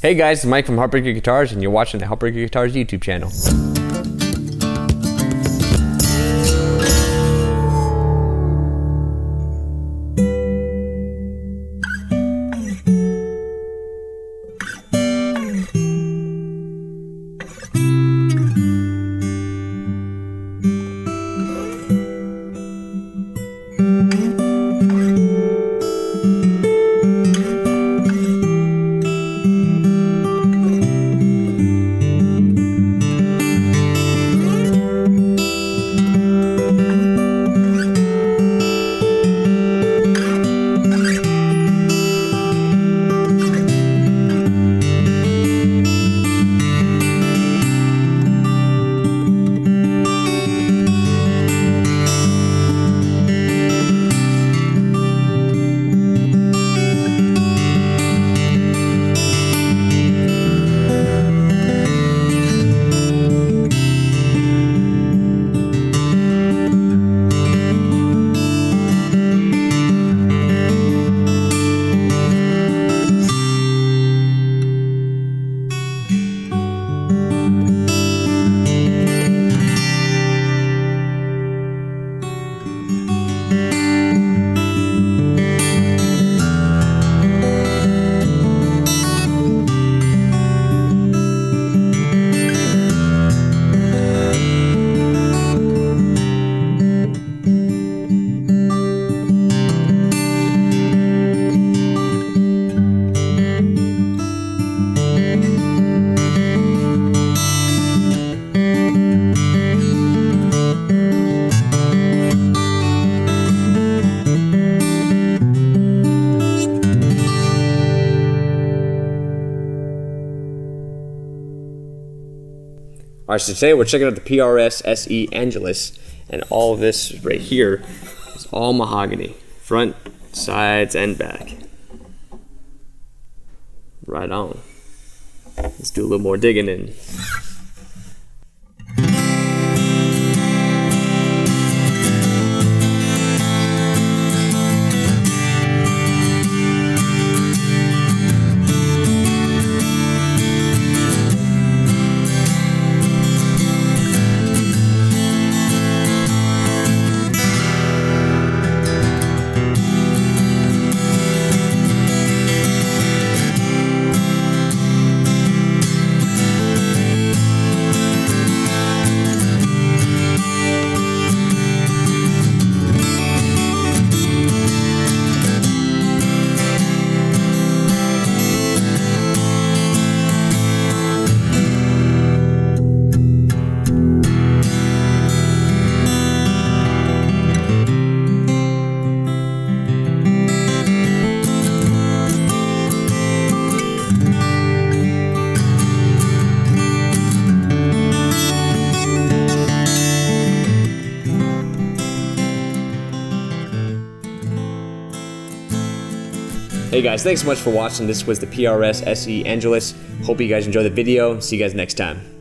Hey guys, it's Mike from Heartbreaker Guitars, and you're watching the Heartbreaker Guitars YouTube channel. Alright, so today we're checking out the PRS SE Angelus, and all of this right here is all mahogany. Front, sides, and back. Right on. Let's do a little more digging in. Hey guys, thanks so much for watching. This was the PRS SE Angelus. Hope you guys enjoyed the video. See you guys next time.